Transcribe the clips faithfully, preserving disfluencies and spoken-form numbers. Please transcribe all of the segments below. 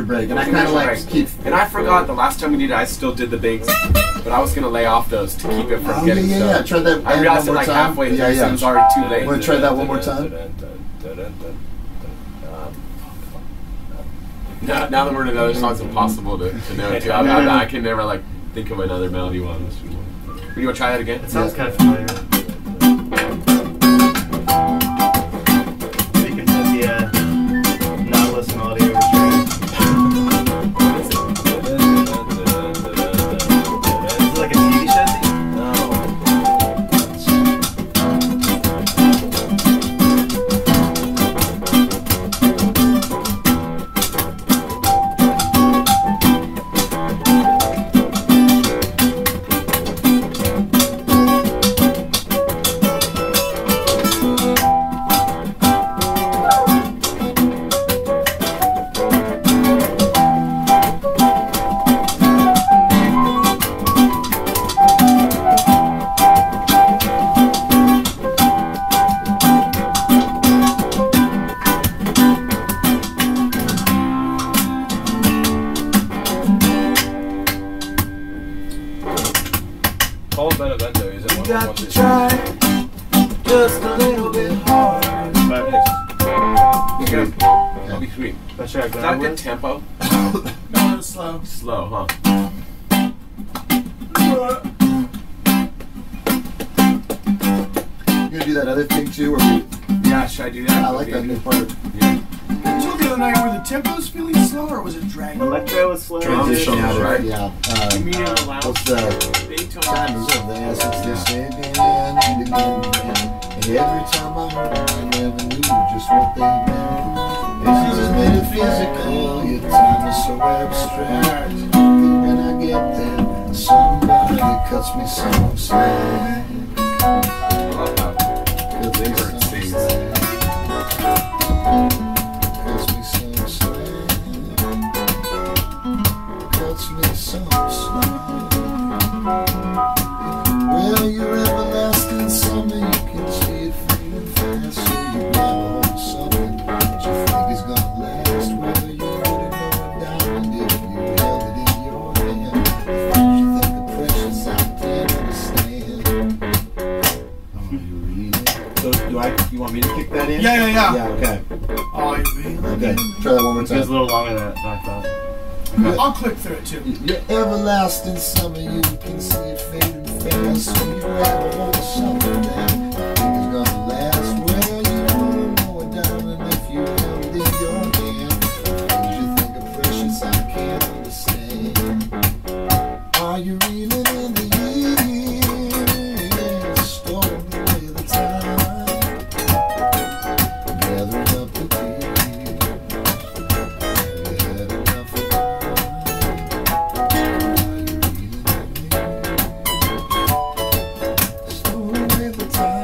major break, and I kind of like keep. And I forgot the last time we did it, I still did the bigs, but I was gonna lay off those to keep it from oh, getting. Yeah, yeah, yeah. Try that. I realized it like time. halfway through, yeah, yeah. so it was already too late. Want to try that one more time? Now, now that we're in another song, it's impossible to, to know it too. I, I, I can never like think of another melody one. Do you want to try that again? It sounds yeah. kind of familiar. So you can put the uh, Nautilus melody over track. Is it like a T V show thing? Tempo? No, it was slow. Slow, huh? You gonna do that other thing too, or we... Yeah, should I do that? Yeah, I like that new part. Yeah. So the other night, were the tempos feeling slow, or was it dragging? Electro was slow. Transition, yeah, right? right. Yeah. Um, what's the time is of the essence? They say again and again and again. And every time I heard it, I never knew just what they meant. This is metaphysical, your time is so abstract. But when I get there, somebody cuts me some slack. Cause they heard things. Cuts me some slack. Cuts me some slack. Well, you're everlasting summer, you can see it fading fast. So you grab a hold of something that you think is gonna last. Whether you put it going down, and if you held it in your hand, the things you think are precious, I can't understand. Oh, you reading? So do I? You want me to kick that in? Yeah, yeah, yeah. Yeah. Okay. Oh, you're reading. Okay. Try that one more It time. was a little longer than I thought. Okay. I'll click through it too. You're everlasting summer, you can see it fading fast. So you grab a hold of something that you think is gonna last. Well, you wanna mow it down, and if you held it in your hand, the things you think are precious, I can't understand. Are you reeling in the years, storing away the time, gathering up the tears? You had enough of time. Storing away the time.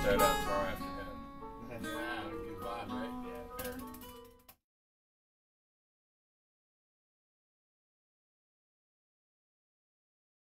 shout out.